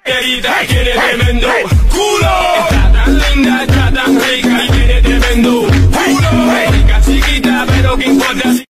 Querida, tiene tremendo culo. Está tan linda, está tan rica y tiene tremendo culo. Rica chiquita, pero que importa.